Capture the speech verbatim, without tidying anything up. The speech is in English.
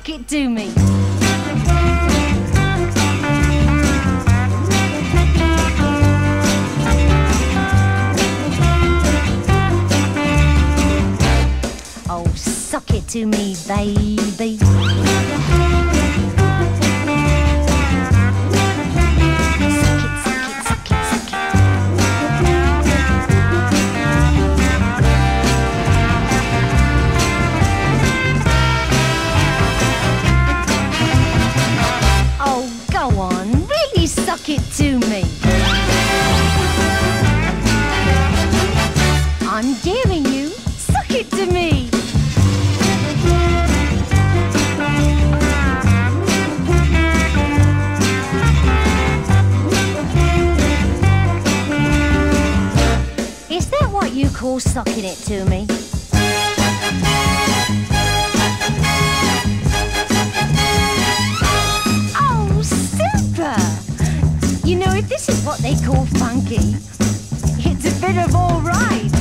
suck it to me. Oh, suck it to me, baby. Suck it to me. I'm daring you. Suck it to me. Is that what you call sucking it to me? Oh, super! You know, if this is what they call funky, it's a bit of all right.